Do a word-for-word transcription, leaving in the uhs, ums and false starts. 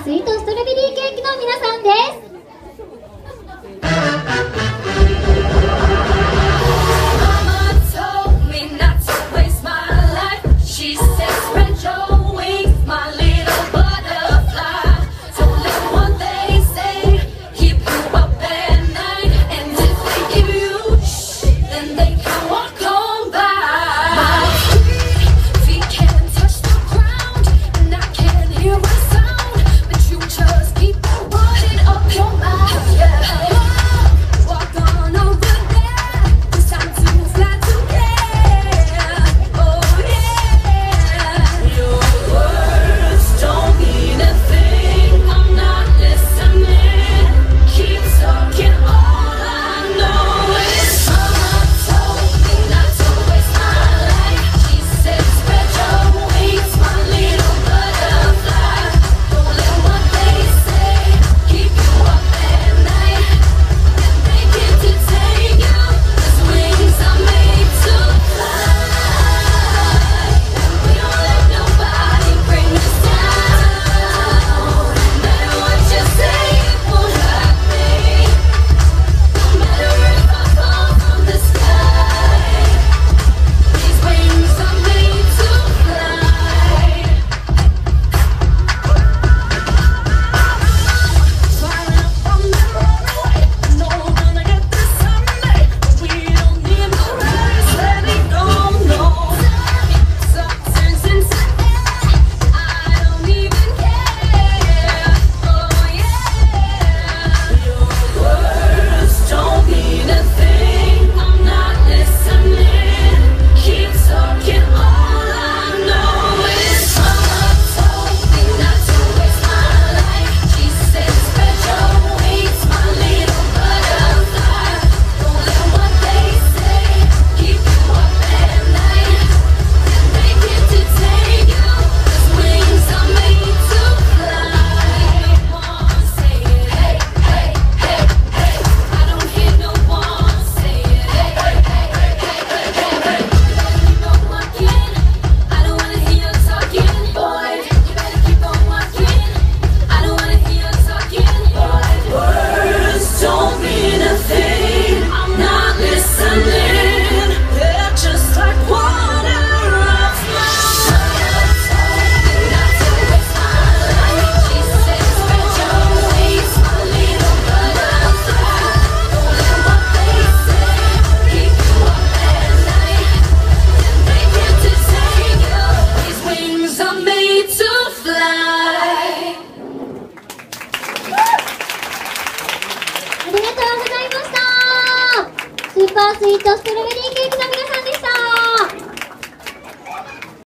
スイートストロベリーケーキの皆さんです。スーパースイートストロベリー